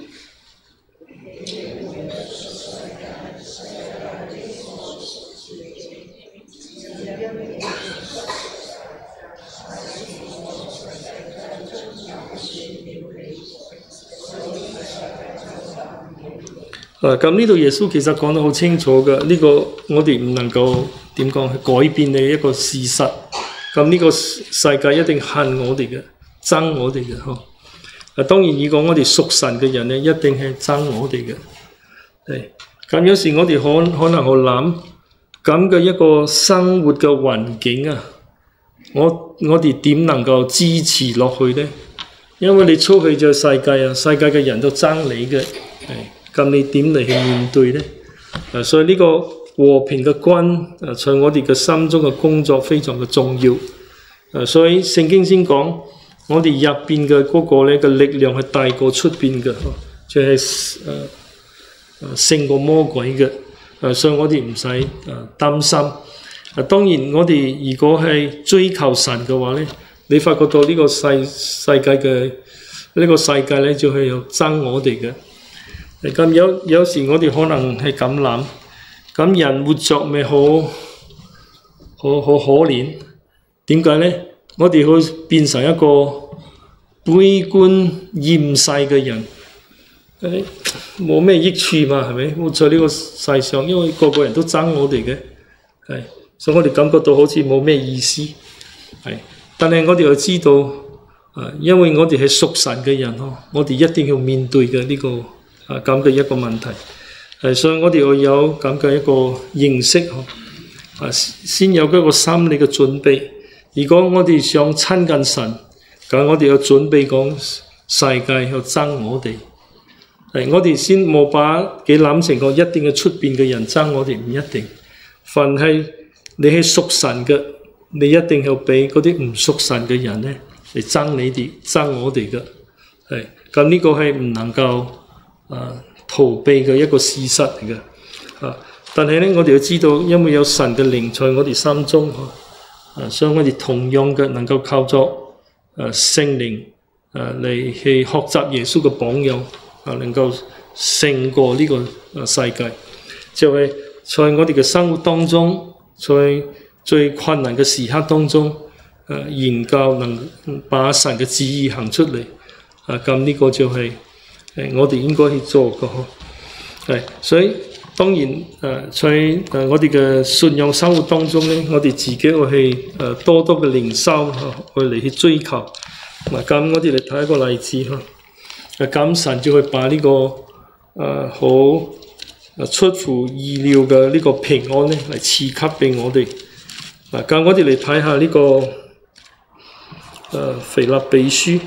啊咁呢度耶穌其實講得好清楚嘅，呢、這個我哋唔能夠點講去改變嘅一個事實。咁呢個世界一定恨我哋嘅，憎我哋嘅嗬。啊，當然如果我哋屬神嘅人咧，一定係憎我哋嘅。係，咁有時我哋可可能好諗，咁嘅一個生活嘅環境啊，我我哋點能夠支持落去咧？因為你出去就世界啊，世界嘅人都憎你嘅，係，咁你點嚟去面對咧？啊，所以呢個和平嘅君啊，在我哋嘅心中嘅工作非常嘅重要。啊，所以聖經先講。我哋入邊嘅嗰個咧嘅力量係大過出邊嘅，就係誒誒勝過魔鬼嘅，誒所以我哋唔使誒擔心。啊，當然我哋如果係追求神嘅話咧，你發覺到呢個世世界嘅呢個世界咧就係有憎我哋嘅。咁有有時我哋可能係咁諗，咁人活着咪好好好可憐？點解咧？我哋會變成一個悲觀厭世嘅人，誒冇咩益處嘛，係咪？活在呢個世上，因為個個人都憎我哋嘅，係，所以我哋感覺到好似冇咩意思，係。但係我哋又知道，啊，因為我哋係屬神嘅人呵，我哋一定要面對嘅呢個啊咁嘅一個問題，係，所以我哋要有咁嘅一個認識呵，啊，先有嗰個心理嘅準備。如果我哋想親近神，咁我哋要準備講世界要憎我哋，係我哋先冇把佢諗成個一定嘅出邊嘅人憎我哋，唔一定。凡係你係屬神嘅，你一定要俾嗰啲唔屬神嘅人咧嚟憎你哋、憎我哋嘅，係。咁呢個係唔能夠啊逃避嘅一個事實嚟嘅，啊！但係咧，我哋要知道，因為有神嘅靈在我哋心中，啊，所以我哋同樣嘅能夠靠咗。誒聖靈誒嚟去學習耶穌嘅榜樣，啊能夠勝過呢個世界，就係、是、在我哋嘅生活當中，在最困難嘅時刻當中，誒研究能把神嘅旨意行出嚟，啊咁呢個就係誒我哋應該去做嘅呵，係，所以當然誒在誒我哋嘅信仰生活當中咧，我哋自己要去誒多多嘅靈修去嚟去追求。嗱，咁我哋嚟睇一個例子嚇，咁神就會把呢、這個誒好、呃、出乎意料嘅呢個平安咧嚟賜給俾我哋。嗱，咁我哋嚟睇下呢個誒、呃、腓立比書。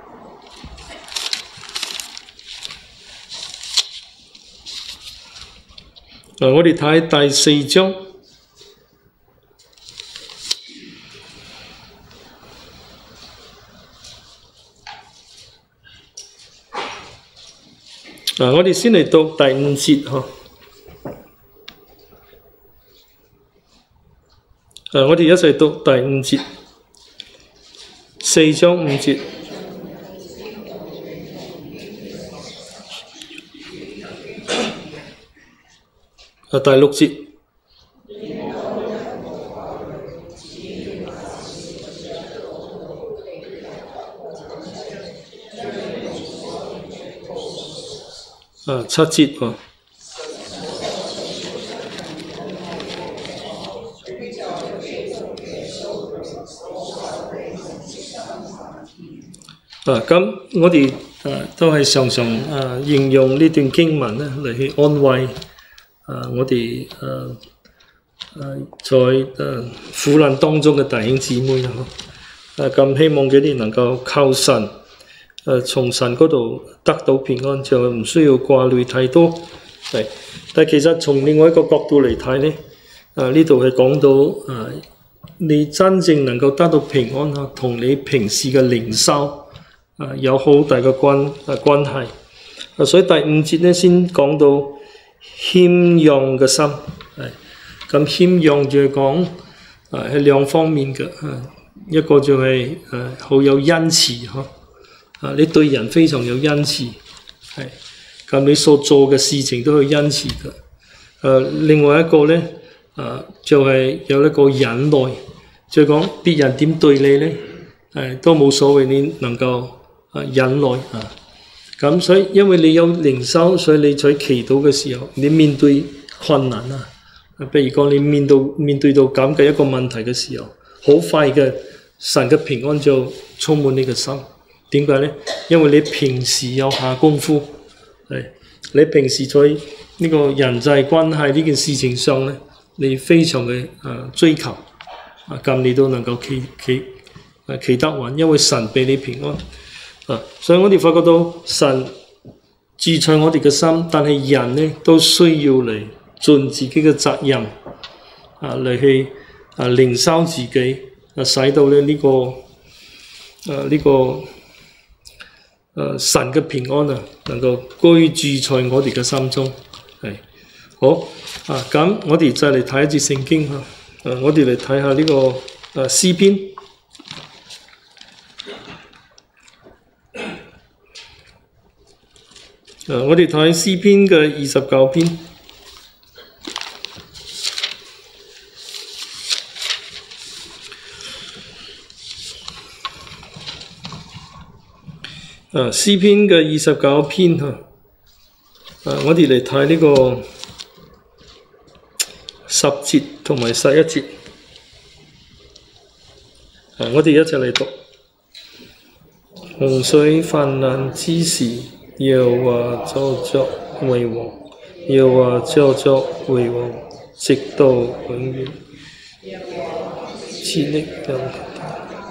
嗱，我哋睇第四章。嗱，我哋先嚟讀第五節呵。嗱，我哋一齊讀第五節，四章五節。啊，第六節。 啊七節喎。啊，咁我哋啊都係常常啊應用呢段經文咧嚟去安慰啊我哋啊啊在啊苦難當中嘅弟兄姊妹啊，啊咁希望佢哋能夠靠神，誒從神嗰度得到平安，就唔需要掛慮太多。係，但係其實從另外一個角度嚟睇咧，啊呢度係講到啊你真正能夠得到平安啊，同你平時嘅靈修啊有好大嘅關啊關係。啊，所以第五節咧先講到謙讓嘅心，係咁謙讓就係講啊係兩方面嘅，啊一個就係誒好有恩慈嗬，啊你對人非常有恩慈，係咁你所做嘅事情都係恩慈嘅。誒另外一個咧啊就係有一個忍耐，就係講別人點對你咧誒都冇所謂，你能夠啊忍耐啊。咁所以因為你有靈修，所以你在祈禱嘅時候，你面對困難啊，譬如講你面對面對到咁嘅一個問題嘅時候，好快嘅神嘅平安就充滿你嘅心。點解咧？因為你平時有下功夫，係你平時在呢個人際關係呢件事情上咧，你非常嘅誒追求啊，咁你都能夠企企誒企得穩，因為神俾你平安。啊，所以我哋發覺到神住在我哋嘅心，但係人呢都需要嚟盡自己嘅責任，啊嚟去啊靈修自己，啊使到咧、這、呢個誒呢、啊這個誒、啊、神嘅平安啊能夠居住在我哋嘅心中。係好啊，咁我哋再嚟睇一節聖經啊，啊我哋嚟睇下呢、這個誒、啊、詩篇。誒、啊，我哋睇詩篇嘅二十九篇。誒、啊，詩篇嘅二十九篇嚇。誒、啊，我哋嚟睇呢個十節同埋十一節。誒、啊，我哋一齊嚟讀。洪水泛濫之時，耶和華就作為王，耶和華就作為王，直到永遠。賜力量給他。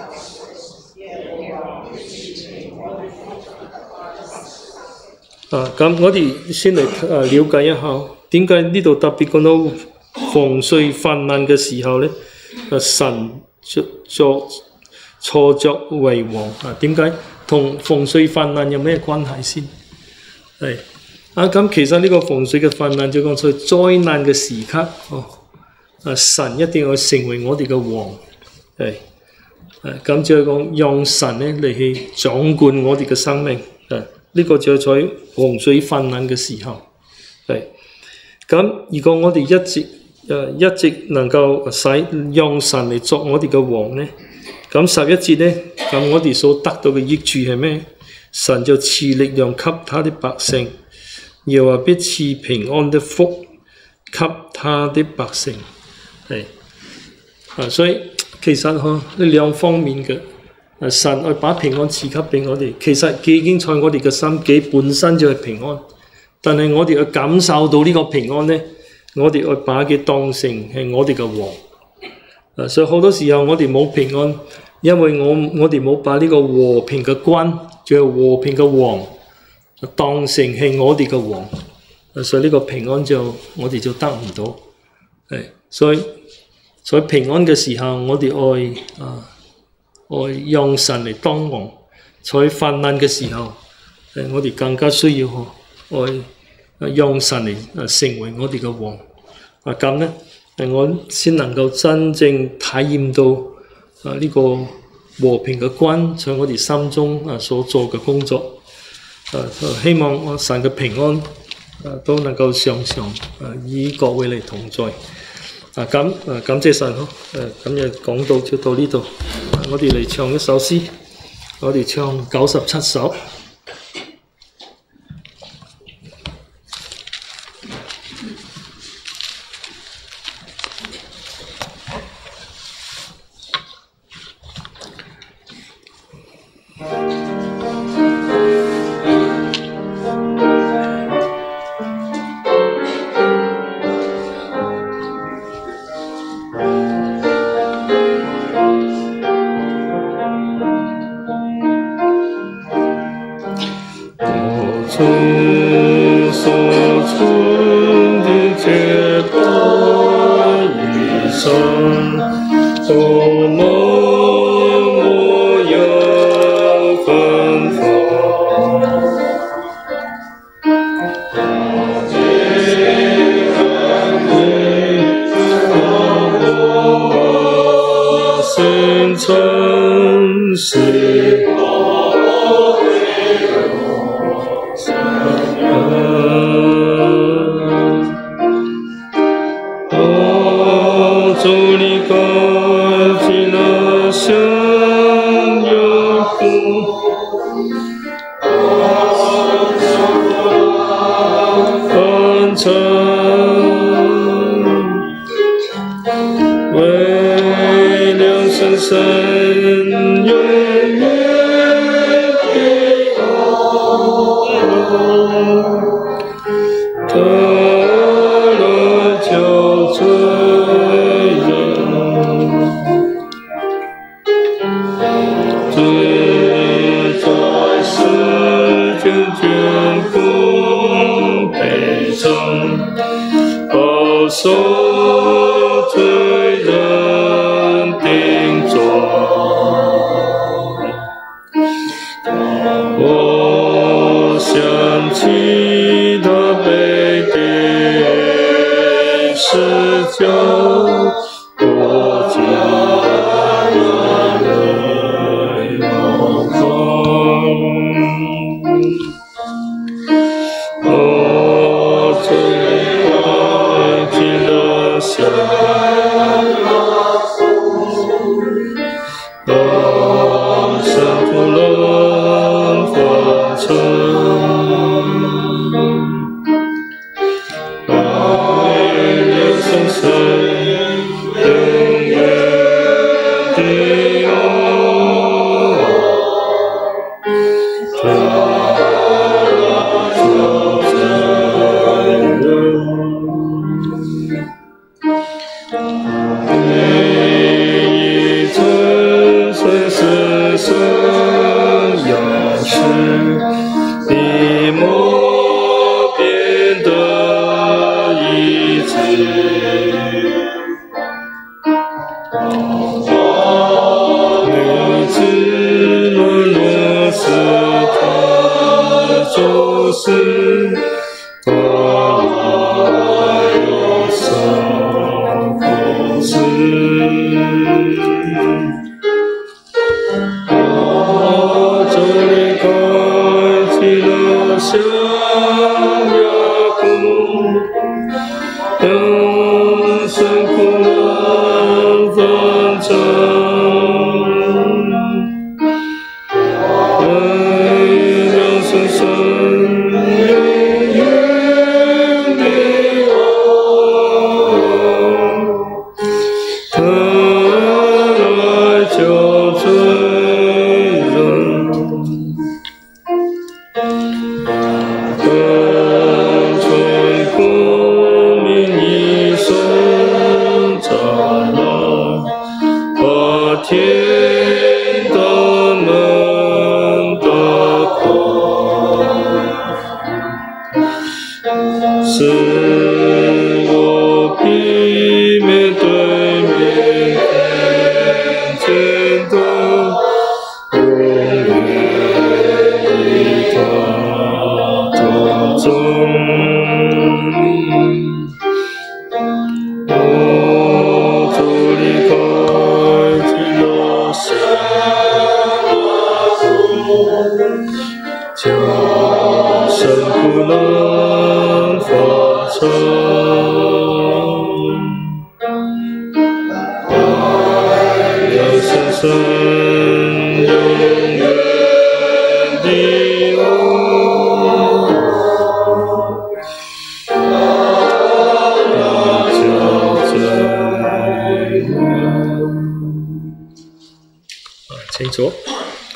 啊，咁我哋先嚟啊了解一下，點解呢度特別講到洪水泛濫嘅時候咧，啊神作作錯作為王啊？點解？同洪水泛濫有咩關係先？係啊，咁其實呢個洪水嘅泛濫就講在災難嘅時刻，哦，啊神一定要成為我哋嘅王，係，誒咁就係講讓神咧嚟去掌管我哋嘅生命，誒、啊、呢、這個就係在洪水泛濫嘅時候，係。咁如果我哋一直誒、啊、一直能夠使讓神嚟作我哋嘅王咧？咁十一節咧，咁我哋所得到嘅益處係咩？神就賜力量給他的百姓，又話必賜平安的福給他的百姓。係啊，所以其實呵呢兩方面嘅，啊神愛把平安賜給俾我哋，其實佢已經在我哋嘅心紀本身就係平安，但係我哋要感受到呢個平安咧，我哋要把佢當成係我哋嘅王。啊，所以好多時候我哋冇平安，因為我我哋冇把呢個和平嘅君，仲有和平嘅王，當成係我哋嘅王。啊，所以呢個平安就我哋就得唔到。係，所以在平安嘅時候，我哋愛啊愛讓神嚟當王；在泛濫嘅時候，誒我哋更加需要愛讓神嚟啊成為我哋嘅王。啊咁咧。我先能夠真正體驗到啊呢個和平嘅君在我哋心中啊所做嘅工作，啊希望我神嘅平安啊都能夠常常啊與各位嚟同在。啊咁啊感謝神咯，誒咁就講到就到呢度，我哋嚟唱一首詩，我哋唱九十七首。 清楚。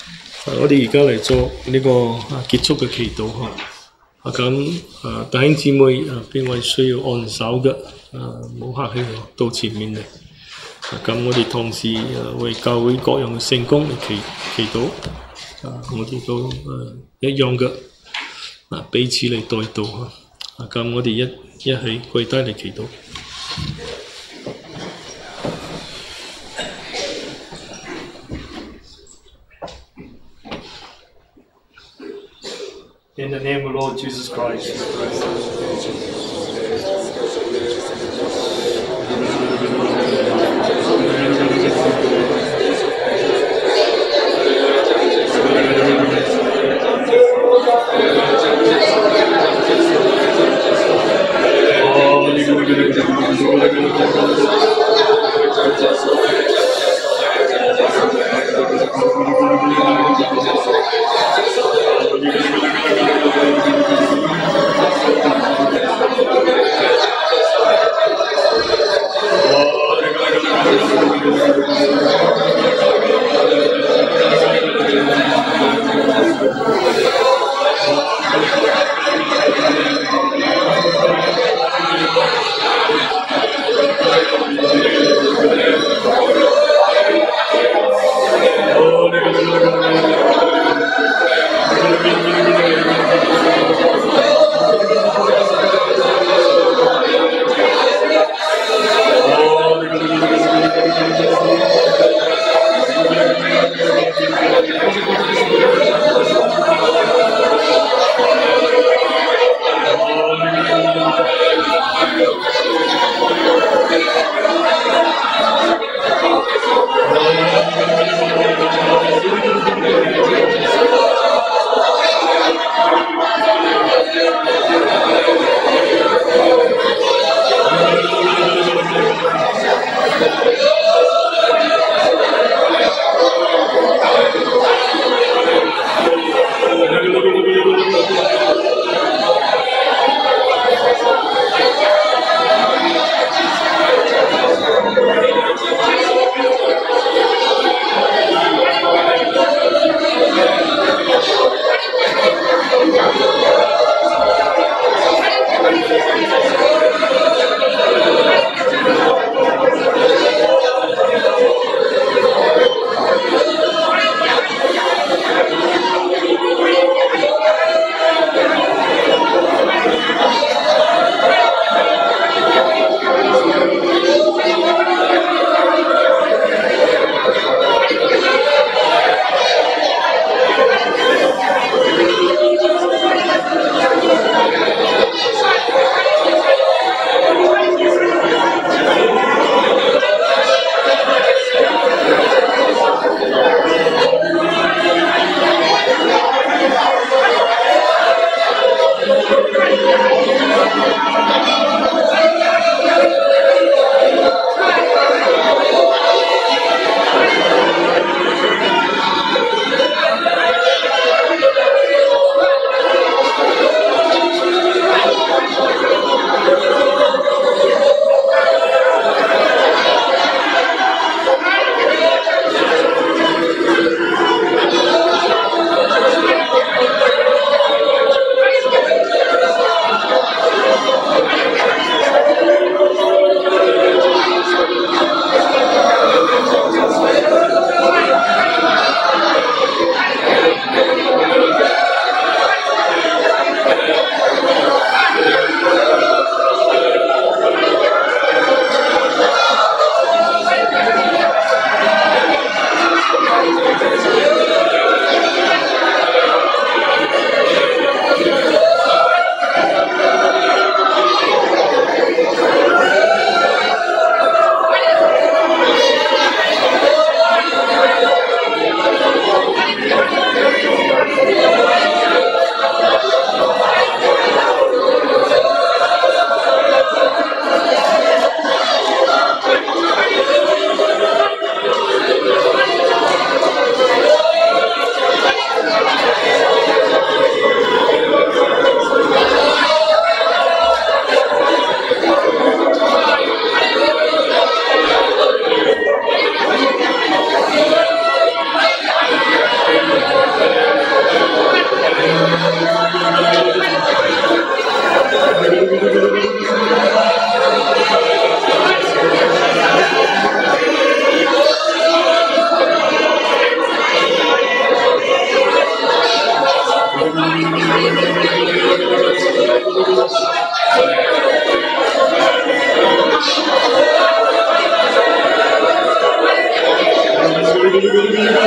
我哋而家嚟做呢個啊結束嘅祈禱嚇。啊咁啊弟兄姊妹啊，邊位需要按手嘅啊，冇客氣到前面嚟。啊咁我哋同時啊為教會各樣嘅成功嚟祈祈禱。啊我哋都啊一樣嘅啊彼此嚟代禱嚇。啊咁我哋一一起跪低嚟祈禱。In the name of Lord Jesus Christ.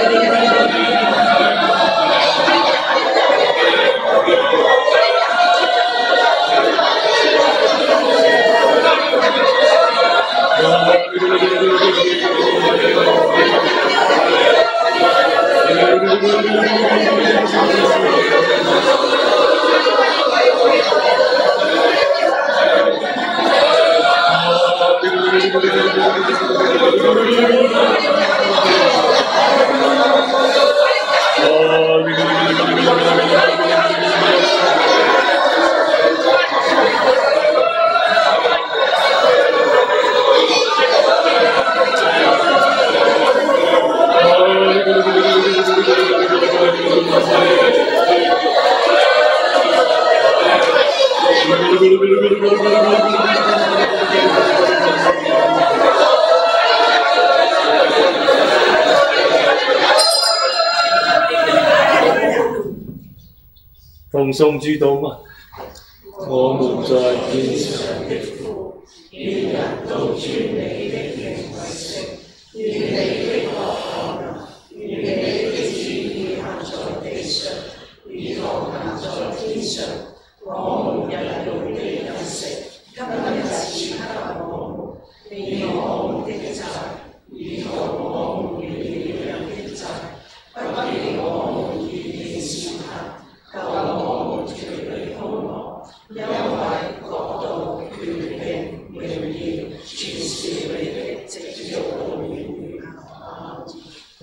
奉送主禱嘛，我們在天上的父， 願人都尊你的名為聖，願你的國降臨，願你的旨意行在地上，如同行在天上。我們日用的飲食，今日賜給我們，免我們的債，如同我們免了人的債，不叫我們遇見試探，救我們脫離兇惡，因為國度、權柄、榮耀，全是你的，直到永遠。阿們。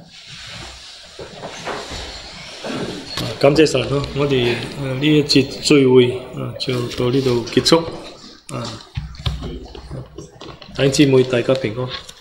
感謝神咯！我哋誒呢一節聚會啊，就到呢度結束啊！弟兄姊妹，大家平安。